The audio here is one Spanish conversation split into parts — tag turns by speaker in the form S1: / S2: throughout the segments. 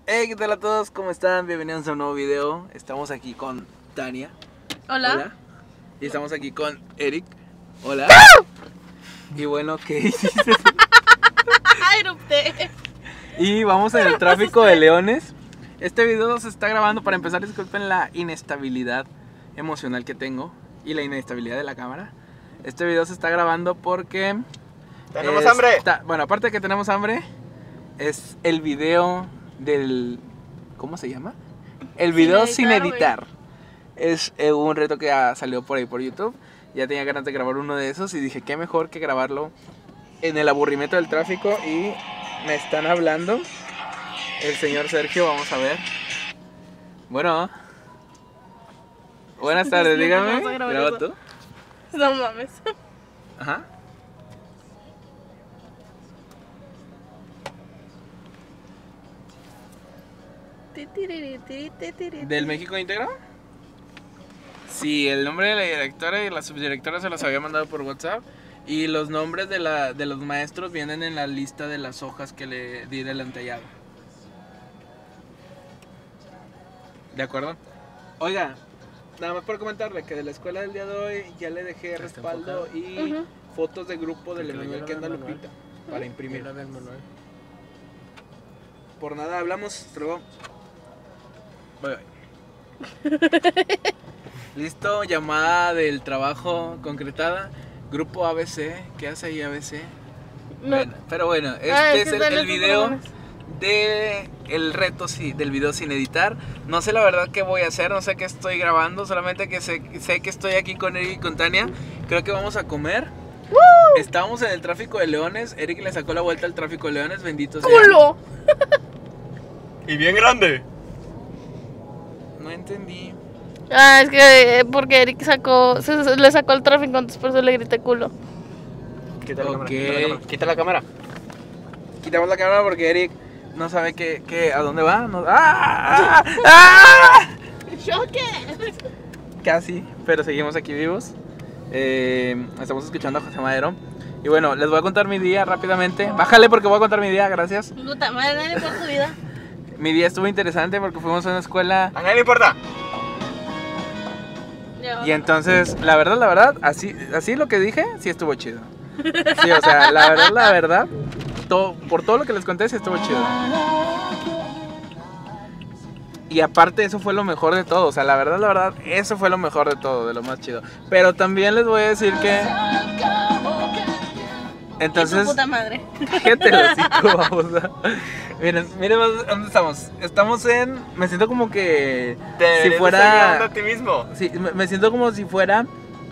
S1: Hey, ¿qué tal a todos? ¿Cómo están? Bienvenidos a un nuevo video. Estamos aquí con Tania.
S2: Hola.
S1: Y estamos aquí con Eric. Hola. Y bueno, ¿qué hiciste?
S2: Erupté.
S1: Y vamos en el tráfico de Leones. Este video se está grabando, para empezar, disculpen la inestabilidad emocional que tengo y la inestabilidad de la cámara. Este video se está grabando porque
S3: ¡tenemos hambre!
S1: Bueno, aparte de que tenemos hambre, es el video del... ¿cómo se llama? El video sin editar. Es un reto que salió por ahí por YouTube. Ya tenía ganas de grabar uno de esos y dije, qué mejor que grabarlo en el aburrimiento del tráfico. Y me están hablando el señor Sergio, vamos a ver. Bueno. Buenas tardes, dígame. ¿Graba tú?
S2: No mames.
S1: Ajá. ¿Del México íntegro? Sí, el nombre de la directora y la subdirectora se los había mandado por WhatsApp. Y los nombres de los maestros vienen en la lista de las hojas que le di del entallado. ¿De acuerdo? Oiga, nada más por comentarle que de la escuela del día de hoy ya le dejé respaldo y fotos de grupo del Emanuel que anda Lupita para imprimir. Por nada hablamos, hasta luego. Bye, bye. Listo, llamada del trabajo concretada. Grupo ABC, ¿qué hace ahí ABC?
S2: No.
S1: Bueno, pero bueno, es el video de el reto del video sin editar. No sé la verdad qué voy a hacer, no sé qué estoy grabando, solamente que sé que estoy aquí con Eric y con Tania. Creo que vamos a comer. Estábamos en el tráfico de Leones. Eric le sacó la vuelta al tráfico de Leones, bendito sea.
S2: ¡Culo!
S3: ¡Y bien grande!
S1: No entendí.
S2: Ah, es que porque Eric le sacó el tráfico, entonces por eso le grité culo.
S3: Quita la
S1: Ok.
S3: cámara, quita la cámara.
S1: Quitamos la cámara porque Eric no sabe a dónde va. No, ¡ah! ¡Ah!
S2: ¡Choque!
S1: Casi, pero seguimos aquí vivos. Estamos escuchando a José Madero. Y bueno, les voy a contar mi día rápidamente. Bájale porque voy a contar mi día, gracias.
S2: Puta madre, dale por tu vida.
S1: Mi día estuvo interesante porque fuimos a una escuela.
S3: A nadie le importa.
S1: Y entonces, la verdad, así lo que dije, sí estuvo chido. Sí, o sea, la verdad, por todo lo que les conté, sí estuvo chido. Y aparte, eso fue lo mejor de todo. O sea, la verdad, eso fue lo mejor de todo, de lo más chido. Pero también les voy a decir que... Entonces...
S2: ¡Tu puta madre!
S1: Cállate el hocico, babosa. Miren dónde estamos. Estamos en... Me siento como que... si fuera...
S3: a ti mismo.
S1: Sí, me siento como si fuera...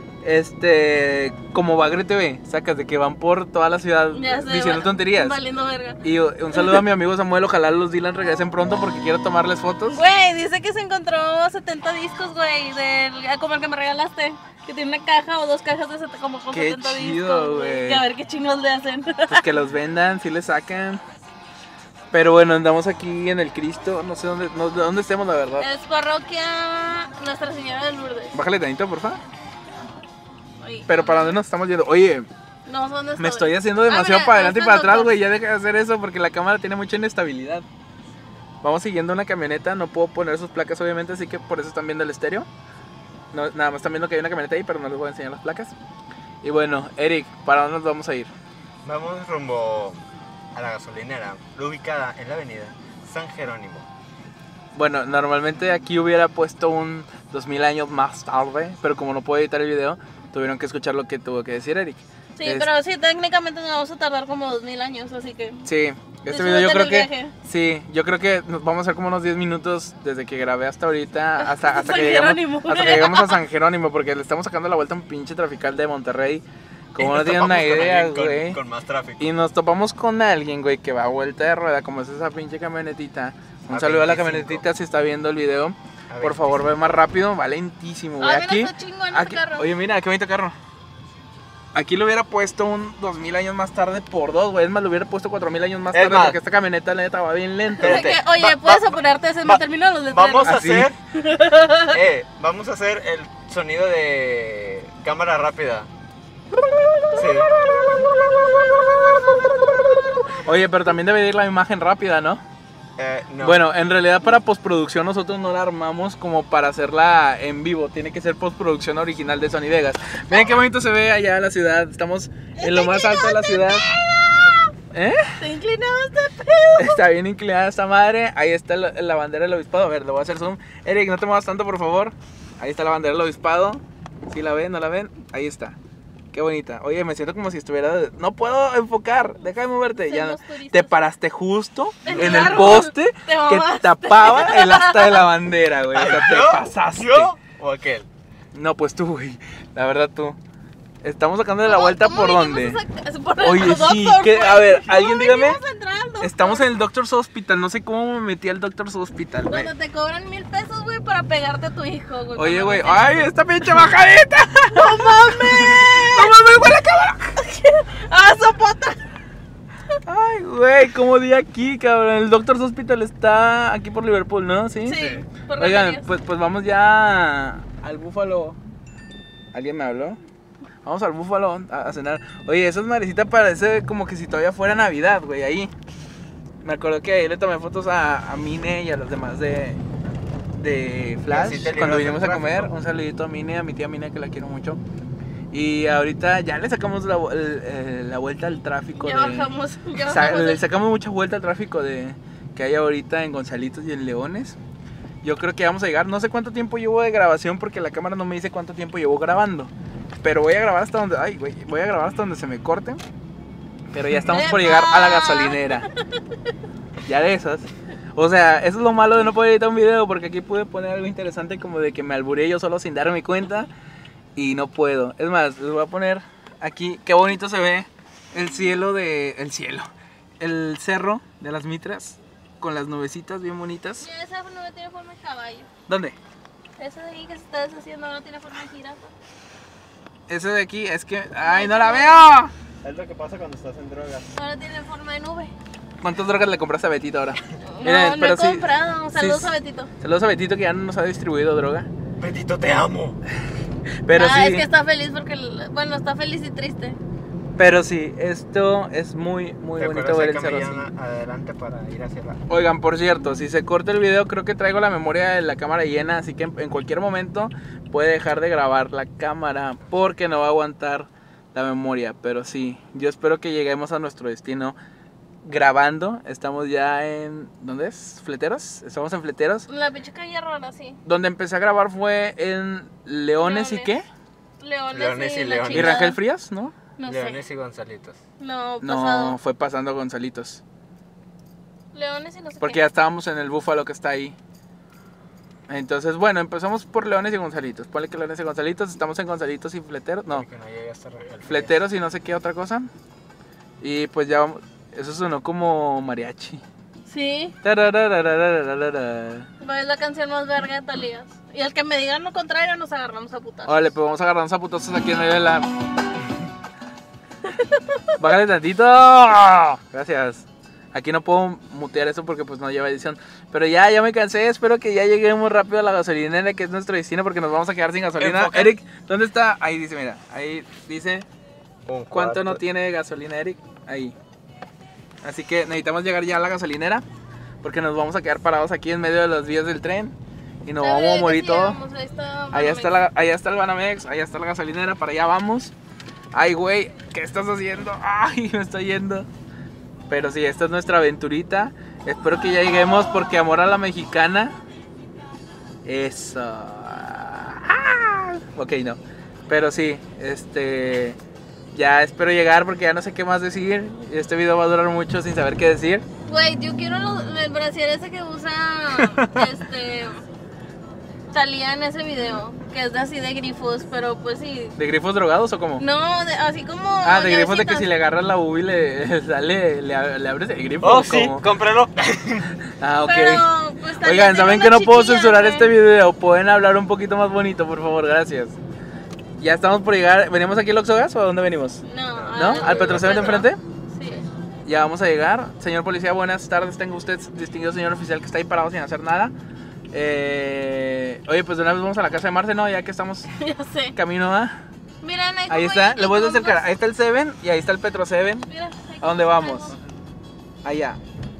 S1: como Bagre TV. Sacas de que van por toda la ciudad diciendo tonterías.
S2: Valiendo verga.
S1: Y un saludo a mi amigo Samuel. Ojalá los Dylan regresen pronto porque quiero tomarles fotos.
S2: Güey, dice que se encontró 70 discos, güey, como el que me regalaste. Que tiene una caja o dos cajas de como con
S1: Qué
S2: 70
S1: chido,
S2: discos,
S1: güey.
S2: Que a ver qué chingos le hacen.
S1: Pues que los vendan, si les sacan. Pero bueno, andamos aquí en el Cristo. No sé dónde estemos, la verdad.
S2: Es parroquia Nuestra Señora de Lourdes.
S1: Bájale tantito, porfa.
S2: Oye,
S1: Pero ¿para dónde nos estamos yendo? Oye,
S2: no sé dónde
S1: me estoy haciendo demasiado para adelante y para atrás, güey. Ya deja de hacer eso porque la cámara tiene mucha inestabilidad. Vamos siguiendo una camioneta. No puedo poner sus placas, obviamente, así que por eso están viendo el estéreo. No, nada más están viendo que hay una camioneta ahí, pero no les voy a enseñar las placas. Y bueno, Eric, ¿para dónde nos vamos a ir?
S3: Vamos rumbo a la gasolinera, ubicada en la avenida San Jerónimo.
S1: Bueno, normalmente aquí hubiera puesto un 2000 años más tarde, pero como no puedo editar el video, tuvieron que escuchar lo que tuvo que decir Eric.
S2: Sí, pero sí, técnicamente nos vamos a tardar como 2000 años, así que...
S1: Sí, este video yo creo que... Sí, yo creo que nos vamos a hacer como unos 10 minutos desde que grabé hasta ahorita, hasta que llegamos a San Jerónimo, porque le estamos sacando la vuelta a un pinche trafical de Monterrey. Como no tienen una idea, güey.
S3: Con más tráfico.
S1: Y nos topamos con alguien, güey, que va a vuelta de rueda, como es esa pinche camionetita. Un saludo a la camionetita si está viendo el video. Por favor, ve más rápido, va lentísimo, güey. Aquí, oye, mira, qué bonito carro. Aquí lo hubiera puesto un 2000 años más tarde por dos, güey. Es más, lo hubiera puesto 4000 años más tarde porque esta camioneta, la neta, va bien lenta.
S2: Oye, ¿puedes apurarte? Se me terminan los letreros.
S3: Vamos a hacer el sonido de cámara rápida. Sí.
S1: Oye, pero también debe ir la imagen rápida, ¿no?
S3: No.
S1: Bueno, en realidad para postproducción nosotros no la armamos como para hacerla en vivo. Tiene que ser postproducción original de Sony Vegas. Miren qué bonito se ve allá la ciudad. Estamos en lo más alto de la ciudad. ¿Eh?
S2: Te inclinados de pedo.
S1: Está bien inclinada esta madre. Ahí está la bandera del obispado. A ver, le voy a hacer zoom. Eric, no te muevas tanto, por favor. Ahí está la bandera del obispado. ¿Sí la ven? ¿No la ven? Ahí está. Qué bonita. Oye, me siento como si estuviera... No puedo enfocar. Deja de moverte. Ya te paraste justo en el poste que tapaba el asta de la bandera, güey. O sea, te pasaste.
S3: ¿Yo o aquel?
S1: No, pues tú, güey. La verdad, tú. Estamos sacando de la vuelta por dónde. Oye, sí. A ver, alguien dígame. Estamos en el Doctor's Hospital. No sé cómo me metí al Doctor's Hospital, güey.
S2: Donde te cobran 1,000 pesos, güey, para pegarte a tu hijo, güey.
S1: Oye, güey. ¡Ay, esta pinche bajadita!
S2: ¡No mames!
S1: ¡No mames, güey, la cámara!
S2: ¡Ah, zapata!
S1: Ay, güey, como di aquí, cabrón. El Doctor's Hospital está aquí por Liverpool, ¿no? Sí.
S2: Sí, por
S1: Oigan,
S2: regalías.
S1: pues vamos ya al Búfalo. ¿Alguien me habló? Vamos al Búfalo a cenar. Oye, esa madrecita parece como que si todavía fuera Navidad, güey, ahí. Me acuerdo que ahí le tomé fotos a Mine y a los demás de Flash
S3: así te
S1: cuando
S3: libras
S1: vinimos
S3: del
S1: a comer.
S3: tráfico.
S1: Un saludito a Mine, a mi tía Mine, que la quiero mucho. Y ahorita ya le sacamos la vuelta al tráfico.
S2: Ya bajamos.
S1: Le sacamos mucha vuelta al tráfico que hay ahorita en Gonzalitos y en Leones. Yo creo que vamos a llegar. No sé cuánto tiempo llevo de grabación porque la cámara no me dice cuánto tiempo llevo grabando. Pero voy a grabar hasta donde... Ay, güey. Voy a grabar hasta donde se me corte. Pero ya estamos por llegar a la gasolinera. Ya de esas. O sea, eso es lo malo de no poder editar un video. Porque aquí pude poner algo interesante como de que me albureé yo solo sin darme cuenta. Y no puedo. Es más, les voy a poner aquí. Qué bonito se ve el cielo de... El cielo. El cerro de las Mitras. Con las nubecitas bien bonitas.
S2: Ya esa no tiene forma de caballo.
S1: ¿Dónde?
S2: Esa de ahí que se está deshaciendo no tiene forma de jirafa.
S1: Ese de aquí es que... ¡Ay, no la veo!
S3: Es lo que pasa cuando estás en drogas.
S2: Ahora tiene forma de nube.
S1: ¿Cuántas drogas le compraste a Betito ahora?
S2: No,
S1: Miren,
S2: no he
S1: sí-
S2: comprado. Saludos
S1: sí-
S2: a Betito.
S1: Saludos a Betito que ya no nos ha distribuido droga.
S3: Betito, te amo.
S1: Pero sí,
S2: Es que está feliz porque... Bueno, está feliz y triste.
S1: pero sí, esto es muy, muy
S3: ¿Te
S1: bonito
S3: acuerdas
S1: ver
S3: de
S1: el cerro así.
S3: camellón adelante para ir hacia la...
S1: Oigan, por cierto, si se corta el video, creo que traigo la memoria de la cámara llena, así que en cualquier momento puede dejar de grabar la cámara porque no va a aguantar la memoria. Pero sí, yo espero que lleguemos a nuestro destino grabando. Estamos ya en... ¿Dónde es? ¿Fleteros? Estamos en Fleteros.
S2: La pinche calle rara, sí.
S1: Donde empecé a grabar fue en Leones. ¿Y qué?
S2: Leones y la
S3: Leones.
S1: ¿Y
S2: chingada.
S1: Rangel Frías? ¿No?
S2: No
S3: Leones
S2: sé.
S3: y Gonzalitos.
S2: No,
S1: No,
S2: pasado.
S1: fue pasando Gonzalitos.
S2: Leones y no sé
S1: Porque
S2: qué.
S1: ya estábamos en el Búfalo que está ahí. Entonces, bueno, empezamos por Leones y Gonzalitos. Ponle que Leones y Gonzalitos. Estamos en Gonzalitos y Fleteros. No,
S3: Porque no llegue hasta el
S1: Fleteros y no sé qué otra cosa. Y pues ya vamos. Eso sonó como mariachi.
S2: Sí,
S1: Tararararararara.
S2: es la canción más verga de Talías. Y el que me diga lo contrario nos agarramos a putazos.
S1: Órale, pues vamos a agarrarnos a putazos aquí en medio de la... Bájale tantito. Gracias. Aquí no puedo mutear eso porque pues no lleva edición. Pero ya me cansé. Espero que ya lleguemos rápido a la gasolinera, que es nuestro destino, porque nos vamos a quedar sin gasolina.
S3: Enfoca.
S1: Eric, ¿dónde está? Ahí dice, mira. Ahí dice
S3: Un
S1: cuánto no
S3: cuarto.
S1: tiene de gasolina, Eric. Ahí. Así que necesitamos llegar ya a la gasolinera, porque nos vamos a quedar parados aquí en medio de las vías del tren. Y nos vamos a morir todos. Allá está el Banamex, allá está la gasolinera, para allá vamos. Ay, güey, ¿qué estás haciendo? Ay, me estoy yendo. Pero sí, esta es nuestra aventurita. Espero que ya lleguemos porque amor a la mexicana. Eso. Ok, no. Pero sí, ya espero llegar porque ya no sé qué más decir. Este video va a durar mucho sin saber qué decir.
S2: Güey, yo quiero el brasier ese que usa Talía en ese video, que es de así de grifos, pero pues sí.
S1: ¿De grifos drogados o cómo?
S2: No, así como.
S1: Ah, de grifos de que
S2: llavecitas.
S1: si le agarras la uvi le sale, le abres el grifo.
S3: Oh,
S1: ¿o
S3: sí,
S1: cómo?
S3: cómpralo.
S1: Ah, ok.
S2: Pero, pues, Talía
S1: Oigan,
S2: tiene
S1: ¿saben
S2: una
S1: que no puedo
S2: chiquilla,
S1: censurar
S2: güey.
S1: este video? ¿Pueden hablar un poquito más bonito, por favor? Gracias. Ya estamos por llegar. ¿Venimos aquí al Oxogas o a dónde venimos?
S2: No,
S1: ¿No? ¿Al Petrocement de enfrente?
S2: Sí.
S1: Ya vamos a llegar. Señor policía, buenas tardes. Tenga usted, distinguido señor oficial que está ahí parado sin hacer nada. Oye, pues de una vez vamos a la casa de Marce, ¿no? Ya que estamos
S2: Ya sé.
S1: camino a...
S2: Miren,
S1: Ahí está, le voy a acercar. Ahí está el Seven y ahí está el Petro Seven.
S2: Mira,
S1: ¿A dónde vamos? Allá.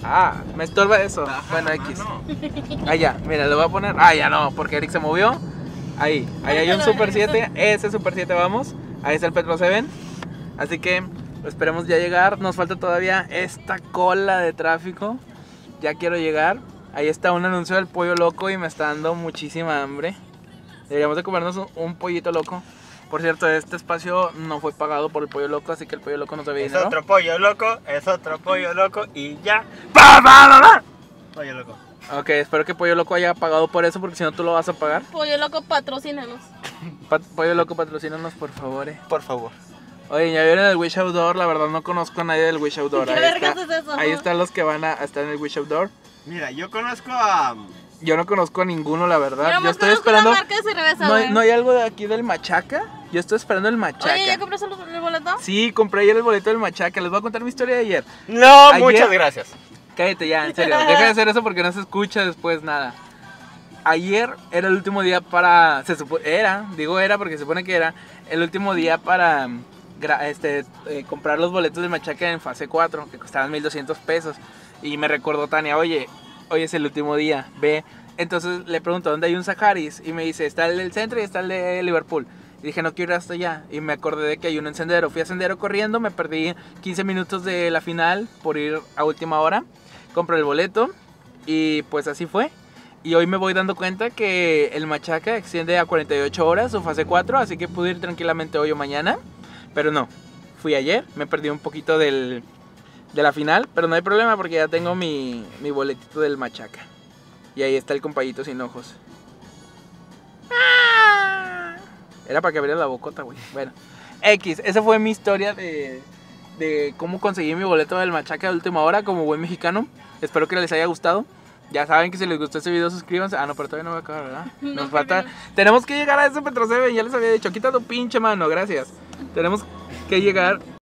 S1: Ah, me estorba eso.
S3: Baja
S1: Bueno,
S3: la
S1: X.
S3: mano.
S1: Ah, ya, mira, lo voy a poner. Ah, ya no, porque Eric se movió. Ahí hay un Super 7. Ese Super 7 vamos. Ahí está el Petro 7. Así que esperemos ya llegar. Nos falta todavía esta cola de tráfico. Ya quiero llegar. Ahí está un anuncio del pollo loco y me está dando muchísima hambre. Deberíamos de comernos un pollito loco. Por cierto, este espacio no fue pagado por el pollo loco, así que el pollo loco no se ve
S3: Es
S1: dinero.
S3: otro pollo loco y ya. Pollo loco.
S1: Ok, espero que pollo loco haya pagado por eso, porque si no tú lo vas a pagar.
S2: Pollo loco, patrocínanos.
S1: Pollo loco, patrocínanos por favor.
S3: Por favor.
S1: Oye, ya vieron el Wish Outdoor, la verdad no conozco a nadie del Wish Outdoor.
S2: ¿Qué
S1: Ahí
S2: vergas
S1: está,
S2: es eso?
S1: ahí están los que van a estar en el Wish Outdoor.
S3: Mira, yo conozco a...
S1: Yo no conozco a ninguno, la verdad.
S2: Yo
S1: Yo
S2: nomás
S1: estoy
S2: conozco
S1: esperando.
S2: una marca de cerveza,
S1: ¿No,
S2: güey.
S1: no hay algo de aquí del Machaca? Yo estoy esperando el Machaca.
S2: Oye, ¿ya compraste el boleto?
S1: Sí, compré ayer el boleto del Machaca. Les voy a contar mi historia de ayer.
S3: No,
S1: Ayer-
S3: muchas gracias.
S1: Cállate ya, en serio. Deja de hacer eso porque no se escucha después nada. Ayer era el último día para... Era porque se supone que era el último día para comprar los boletos del Machaca en fase 4, que costaban 1,200 pesos. Y me recordó Tania, oye, hoy es el último día, ve. Entonces le pregunto, ¿dónde hay un Saharis? Y me dice, está el del centro y está el de Liverpool. Y dije, no quiero ir hasta allá. Y me acordé de que hay uno en Sendero. Fui a Sendero corriendo, me perdí 15 minutos de la final por ir a última hora. Compré el boleto y pues así fue. Y hoy me voy dando cuenta que el Machaca extiende a 48 horas su fase 4, así que pude ir tranquilamente hoy o mañana. Pero no, fui ayer, me perdí un poquito de la final, pero no hay problema porque ya tengo mi boletito del Machaca. Y ahí está el compayito sin ojos. Era para que abriera la bocota, güey. Bueno, X, esa fue mi historia de cómo conseguí mi boleto del Machaca de última hora como buen mexicano. Espero que les haya gustado. Ya saben que si les gustó este video suscríbanse. Ah, no, pero todavía no va a acabar, ¿verdad?
S2: No,
S1: Nos
S2: creo
S1: falta...
S2: que no.
S1: Tenemos que llegar a ese Petro 7, ya les había dicho. Quita tu pinche mano, gracias. Tenemos que llegar